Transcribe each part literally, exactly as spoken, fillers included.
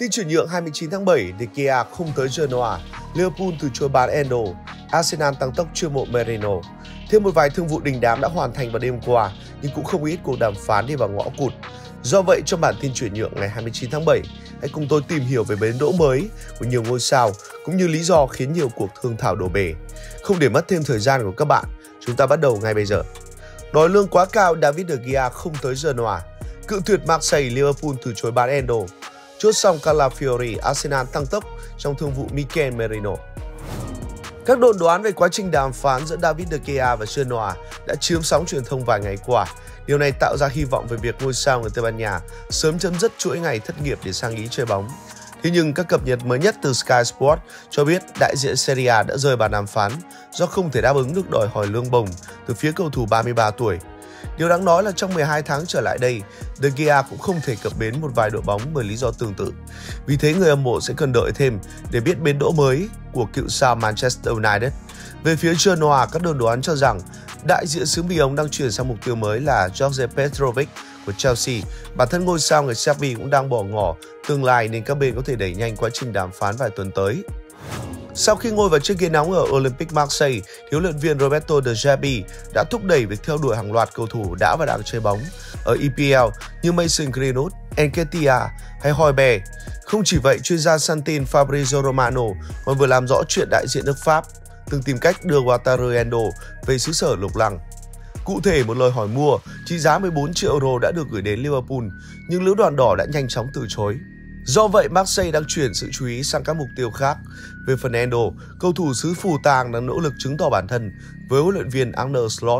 Khi chuyển nhượng hai mươi chín tháng bảy, De Gea không tới Genoa, Liverpool từ chối bán Endo, Arsenal tăng tốc chiêu mộ Merino. Thêm một vài thương vụ đình đám đã hoàn thành vào đêm qua, nhưng cũng không ít cuộc đàm phán đi vào ngõ cụt. Do vậy, trong bản tin chuyển nhượng ngày hai mươi chín tháng bảy, hãy cùng tôi tìm hiểu về bến đỗ mới của nhiều ngôi sao, cũng như lý do khiến nhiều cuộc thương thảo đổ bể. Không để mất thêm thời gian của các bạn, chúng ta bắt đầu ngay bây giờ. Đòi lương quá cao, David De Gea không tới Genoa. Cự tuyệt Marseille, Liverpool từ chối bán Endo. Chốt xong Calafiori, Arsenal tăng tốc trong thương vụ Mikel Merino. Các đồn đoán về quá trình đàm phán giữa David De Gea và Genoa đã chiếm sóng truyền thông vài ngày qua. Điều này tạo ra hy vọng về việc ngôi sao người Tây Ban Nha sớm chấm dứt chuỗi ngày thất nghiệp để sang Ý chơi bóng. Thế nhưng các cập nhật mới nhất từ Sky Sports cho biết đại diện Serie A đã rời bàn đàm phán do không thể đáp ứng được đòi hỏi lương bổng từ phía cầu thủ ba mươi ba tuổi. Điều đáng nói là trong mười hai tháng trở lại đây, De Gea cũng không thể cập bến một vài đội bóng bởi lý do tương tự. Vì thế người hâm mộ sẽ cần đợi thêm để biết bến đỗ mới của cựu sao Manchester United. Về phía Genoa, các đồn đoán cho rằng đại diện xứ Bỉ ông đang chuyển sang mục tiêu mới là George Petrovic của Chelsea. Bản thân ngôi sao người Serbia cũng đang bỏ ngỏ tương lai nên các bên có thể đẩy nhanh quá trình đàm phán vài tuần tới. Sau khi ngồi vào chiếc ghế nóng ở Olympique Marseille, huấn luyện viên Roberto De Zerbi đã thúc đẩy việc theo đuổi hàng loạt cầu thủ đã và đang chơi bóng ở E P L như Mason Greenwood, Nketiah hay Højbjerg. Không chỉ vậy, chuyên gia săn tin Fabrizio Romano còn vừa làm rõ chuyện đại diện nước Pháp từng tìm cách đưa Wataru Endo về xứ sở lục lăng. Cụ thể, một lời hỏi mua trị giá mười bốn triệu euro đã được gửi đến Liverpool, nhưng lữ đoàn đỏ đã nhanh chóng từ chối. Do vậy, Marseille đang chuyển sự chú ý sang các mục tiêu khác. Về phần Endo, cầu thủ xứ Phù Tang đang nỗ lực chứng tỏ bản thân với huấn luyện viên Arne Slot.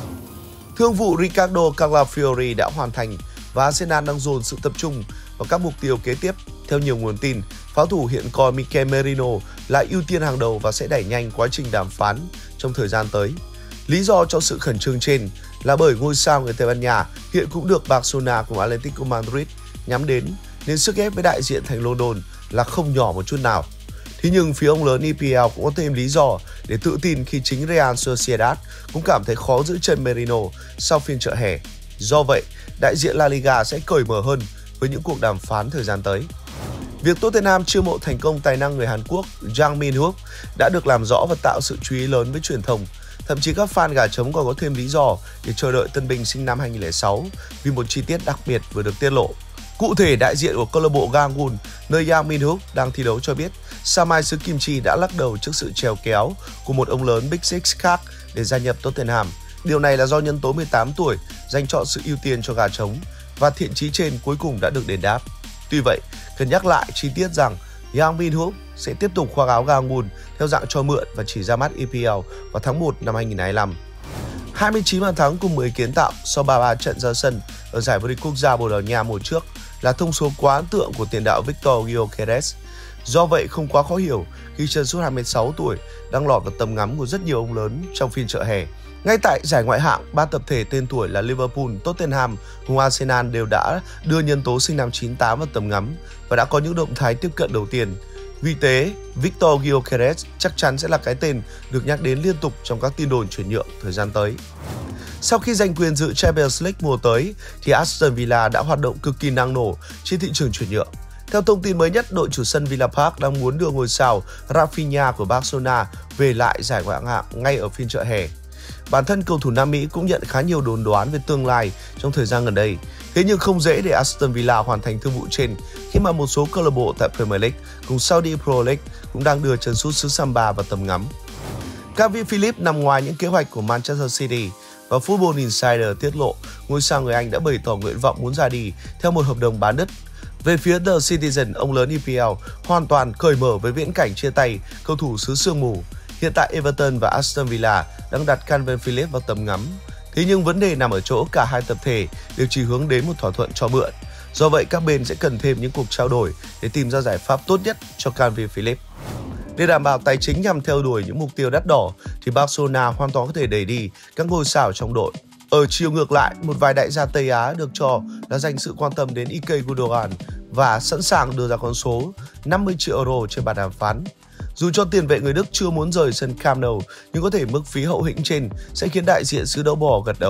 Thương vụ Ricardo Calafiori đã hoàn thành và Arsenal đang dồn sự tập trung vào các mục tiêu kế tiếp. Theo nhiều nguồn tin, pháo thủ hiện coi Mikel Merino là ưu tiên hàng đầu và sẽ đẩy nhanh quá trình đàm phán trong thời gian tới. Lý do cho sự khẩn trương trên là bởi ngôi sao người Tây Ban Nha hiện cũng được Barcelona cùng Atletico Madrid nhắm đến, nên sức ép với đại diện thành London là không nhỏ một chút nào. Thế nhưng phía ông lớn E P L cũng có thêm lý do để tự tin khi chính Real Sociedad cũng cảm thấy khó giữ chân Merino sau phiên chợ hè. Do vậy, đại diện La Liga sẽ cởi mở hơn với những cuộc đàm phán thời gian tới. Việc Tottenham chiêu mộ thành công tài năng người Hàn Quốc Jang Min-hook đã được làm rõ và tạo sự chú ý lớn với truyền thông. Thậm chí các fan gà trống còn có thêm lý do để chờ đợi tân binh sinh năm hai nghìn không trăm lẻ sáu vì một chi tiết đặc biệt vừa được tiết lộ. Cụ thể, đại diện của câu lạc bộ Gangwon, nơi Jang Min-hook đang thi đấu cho biết, Samai xứ Kim Chi đã lắc đầu trước sự trèo kéo của một ông lớn Big Six khác để gia nhập Tottenham. Điều này là do nhân tố mười tám tuổi dành chọn sự ưu tiên cho gà trống và thiện chí trên cuối cùng đã được đền đáp. Tuy vậy, cần nhắc lại chi tiết rằng Jang Min-hook sẽ tiếp tục khoác áo Gangwon theo dạng cho mượn và chỉ ra mắt E P L vào tháng một năm hai nghìn không trăm hai mươi lăm. hai mươi chín bàn thắng cùng mười kiến tạo sau ba mươi ba trận ra sân ở giải vô địch quốc gia Bồ Đào Nha mùa trước là thông số quá ấn tượng của tiền đạo Victor Gyökeres. Do vậy, không quá khó hiểu khi chân sút hai mươi sáu tuổi đang lọt vào tầm ngắm của rất nhiều ông lớn trong phiên chợ hè. Ngay tại giải ngoại hạng, ba tập thể tên tuổi là Liverpool, Tottenham cùng Arsenal đều đã đưa nhân tố sinh năm chín tám vào tầm ngắm và đã có những động thái tiếp cận đầu tiên. Vì thế, Victor Gyökeres chắc chắn sẽ là cái tên được nhắc đến liên tục trong các tin đồn chuyển nhượng thời gian tới. Sau khi giành quyền dự Champions League mùa tới, thì Aston Villa đã hoạt động cực kỳ năng nổ trên thị trường chuyển nhượng. Theo thông tin mới nhất, đội chủ sân Villa Park đang muốn đưa ngôi sao Rafinha của Barcelona về lại giải ngoại hạng ngay ở phiên chợ hè. Bản thân cầu thủ Nam Mỹ cũng nhận khá nhiều đồn đoán về tương lai trong thời gian gần đây. Thế nhưng không dễ để Aston Villa hoàn thành thương vụ trên khi mà một số câu lạc bộ tại Premier League cùng Saudi Pro League cũng đang đưa chân sút xứ Samba vào tầm ngắm. Calvin Phillips nằm ngoài những kế hoạch của Manchester City và Football Insider tiết lộ ngôi sao người Anh đã bày tỏ nguyện vọng muốn ra đi theo một hợp đồng bán đứt. Về phía The Citizen, ông lớn E P L hoàn toàn cởi mở với viễn cảnh chia tay cầu thủ xứ sương mù. Hiện tại Everton và Aston Villa đang đặt Calvin Phillips vào tầm ngắm. Thế nhưng vấn đề nằm ở chỗ cả hai tập thể đều chỉ hướng đến một thỏa thuận cho mượn. Do vậy, các bên sẽ cần thêm những cuộc trao đổi để tìm ra giải pháp tốt nhất cho Calvin Phillips. Để đảm bảo tài chính nhằm theo đuổi những mục tiêu đắt đỏ, thì Barcelona hoàn toàn có thể đẩy đi các ngôi sao trong đội. Ở chiều ngược lại, một vài đại gia Tây Á được cho là dành sự quan tâm đến Ilkay Gundogan và sẵn sàng đưa ra con số năm mươi triệu euro trên bàn đàm phán. Dù cho tiền vệ người Đức chưa muốn rời sân Camp Nou, nhưng có thể mức phí hậu hĩnh trên sẽ khiến đại diện xứ Đậu Bò gật đầu.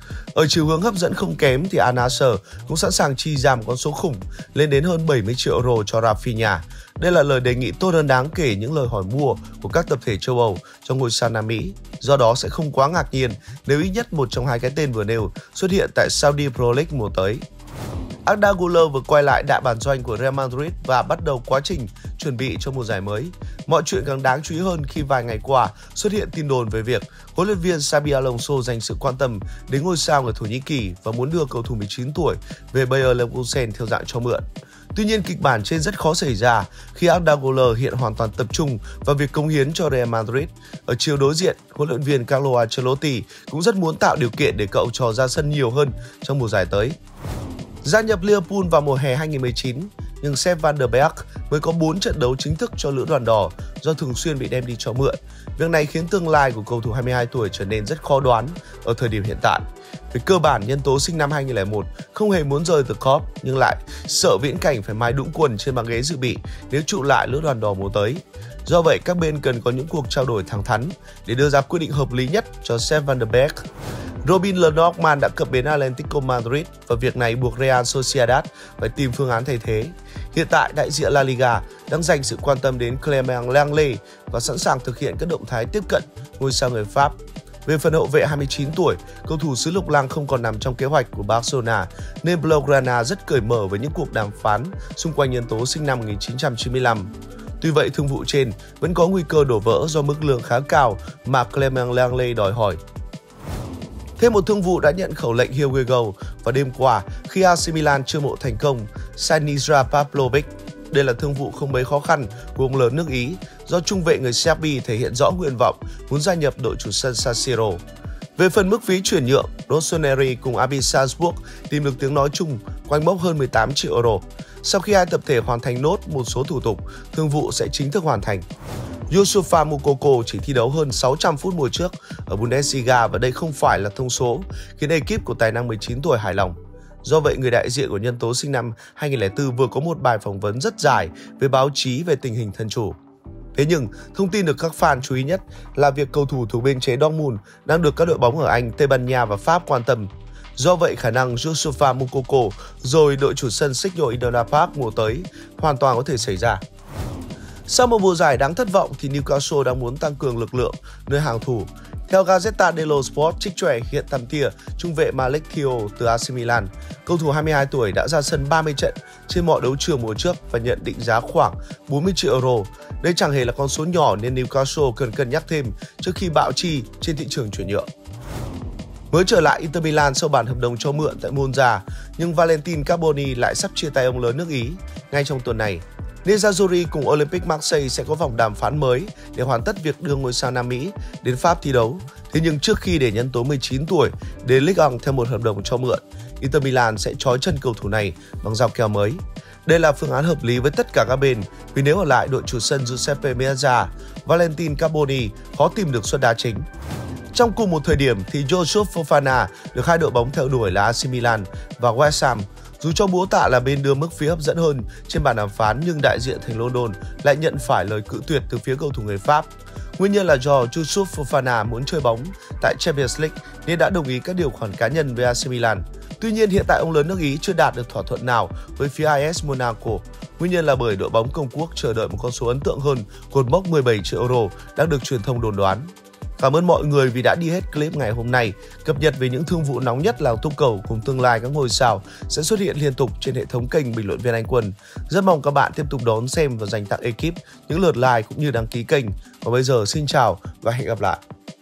Ở chiều hướng hấp dẫn không kém thì Al Nassr cũng sẵn sàng chi ra một con số khủng lên đến hơn bảy mươi triệu euro cho Rafinha. Đây là lời đề nghị tốt hơn đáng kể những lời hỏi mua của các tập thể châu Âu cho ngôi sao Nam Mỹ. Do đó sẽ không quá ngạc nhiên nếu ít nhất một trong hai cái tên vừa nêu xuất hiện tại Saudi Pro League mùa tới. Arda Güler vừa quay lại đại bản doanh của Real Madrid và bắt đầu quá trình chuẩn bị cho mùa giải mới. Mọi chuyện càng đáng chú ý hơn khi vài ngày qua xuất hiện tin đồn về việc huấn luyện viên Xabi Alonso dành sự quan tâm đến ngôi sao người Thổ Nhĩ Kỳ và muốn đưa cầu thủ mười chín tuổi về Bayer Leverkusen theo dạng cho mượn. Tuy nhiên, kịch bản trên rất khó xảy ra khi Arda Güler hiện hoàn toàn tập trung vào việc cống hiến cho Real Madrid. Ở chiều đối diện, huấn luyện viên Carlo Ancelotti cũng rất muốn tạo điều kiện để cậu trò ra sân nhiều hơn trong mùa giải tới. Gia nhập Liverpool vào mùa hè hai nghìn không trăm mười chín, nhưng Sepp van der Berg mới có bốn trận đấu chính thức cho lữ đoàn đỏ do thường xuyên bị đem đi cho mượn. Việc này khiến tương lai của cầu thủ hai mươi hai tuổi trở nên rất khó đoán ở thời điểm hiện tại. Về cơ bản, nhân tố sinh năm hai nghìn không trăm lẻ một không hề muốn rời từ Kop nhưng lại sợ viễn cảnh phải mái đũng quần trên băng ghế dự bị nếu trụ lại lữ đoàn đỏ mùa tới. Do vậy, các bên cần có những cuộc trao đổi thẳng thắn để đưa ra quyết định hợp lý nhất cho Sepp van der Berg. Robin Lenormand đã cập bến Atlético Madrid và việc này buộc Real Sociedad phải tìm phương án thay thế. Hiện tại, đại diện La Liga đang dành sự quan tâm đến Clément Lenglet và sẵn sàng thực hiện các động thái tiếp cận ngôi sao người Pháp. Về phần hậu vệ hai mươi chín tuổi, cầu thủ xứ Lục Lăng không còn nằm trong kế hoạch của Barcelona nên Blaugrana rất cởi mở với những cuộc đàm phán xung quanh nhân tố sinh năm một nghìn chín trăm chín mươi lăm. Tuy vậy, thương vụ trên vẫn có nguy cơ đổ vỡ do mức lương khá cao mà Clément Lenglet đòi hỏi. Thêm một thương vụ đã nhận khẩu lệnh Here We Go vào đêm qua khi a xê Milan chiêu mộ thành công Siniša Pavlović. Đây là thương vụ không mấy khó khăn của ông lớn nước Ý do trung vệ người Serbia thể hiện rõ nguyện vọng muốn gia nhập đội chủ sân San Siro. Về phần mức phí chuyển nhượng, Rossoneri cùng rờ bê Salzburg tìm được tiếng nói chung quanh mốc hơn mười tám triệu euro. Sau khi hai tập thể hoàn thành nốt một số thủ tục, thương vụ sẽ chính thức hoàn thành. Youssoufa Moukoko chỉ thi đấu hơn sáu trăm phút mùa trước ở Bundesliga và đây không phải là thông số khiến ekip của tài năng mười chín tuổi hài lòng. Do vậy, người đại diện của nhân tố sinh năm hai nghìn không trăm lẻ bốn vừa có một bài phỏng vấn rất dài với báo chí về tình hình thân chủ. Thế nhưng, thông tin được các fan chú ý nhất là việc cầu thủ thuộc biên chế Dortmund đang được các đội bóng ở Anh, Tây Ban Nha và Pháp quan tâm. Do vậy, khả năng Youssoufa Moukoko rồi đội chủ sân Signal Iduna Park mùa tới hoàn toàn có thể xảy ra. Sau một mùa giải đáng thất vọng thì Newcastle đang muốn tăng cường lực lượng nơi hàng thủ. Theo Gazzetta dello Sport, trích chòe hiện tầm tia trung vệ Malik Thiaw từ a xê Milan, cầu thủ hai mươi hai tuổi đã ra sân ba mươi trận trên mọi đấu trường mùa trước và nhận định giá khoảng bốn mươi triệu euro. Đây chẳng hề là con số nhỏ nên Newcastle cần cân nhắc thêm trước khi bạo chi trên thị trường chuyển nhượng. Mới trở lại Inter Milan sau bản hợp đồng cho mượn tại Monza, nhưng Valentin Carboni lại sắp chia tay ông lớn nước Ý ngay trong tuần này. Nerazzurri cùng Olympique Marseille sẽ có vòng đàm phán mới để hoàn tất việc đưa ngôi sao Nam Mỹ đến Pháp thi đấu. Thế nhưng trước khi để nhân tố mười chín tuổi đến Ligue một theo một hợp đồng cho mượn, Inter Milan sẽ trói chân cầu thủ này bằng dao keo mới. Đây là phương án hợp lý với tất cả các bên vì nếu ở lại đội chủ sân Giuseppe Meazza, Valentin Carboni khó tìm được suất đá chính. Trong cùng một thời điểm thì Youssouf Fofana được hai đội bóng theo đuổi là a xê Milan và West Ham. Dù cho búa tạ là bên đưa mức phí hấp dẫn hơn trên bàn đàm phán nhưng đại diện thành London lại nhận phải lời cự tuyệt từ phía cầu thủ người Pháp. Nguyên nhân là do Youssouf Fofana muốn chơi bóng tại Champions League nên đã đồng ý các điều khoản cá nhân với a xê Milan. Tuy nhiên hiện tại ông lớn nước Ý chưa đạt được thỏa thuận nào với phía a ét Monaco. Nguyên nhân là bởi đội bóng công quốc chờ đợi một con số ấn tượng hơn cột mốc mười bảy triệu euro đang được truyền thông đồn đoán. Cảm ơn mọi người vì đã đi hết clip ngày hôm nay. Cập nhật về những thương vụ nóng nhất là Túc Cầu cùng tương lai các ngôi sao sẽ xuất hiện liên tục trên hệ thống kênh Bình luận viên Anh Quân. Rất mong các bạn tiếp tục đón xem và dành tặng ekip những lượt like cũng như đăng ký kênh. Và bây giờ xin chào và hẹn gặp lại.